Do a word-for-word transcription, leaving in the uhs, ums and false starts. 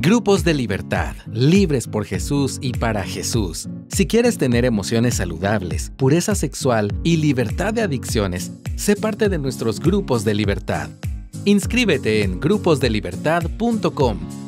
Grupos de libertad, libres por Jesús y para Jesús. Si quieres tener emociones saludables, pureza sexual y libertad de adicciones, sé parte de nuestros grupos de libertad. Inscríbete en grupos de libertad punto com.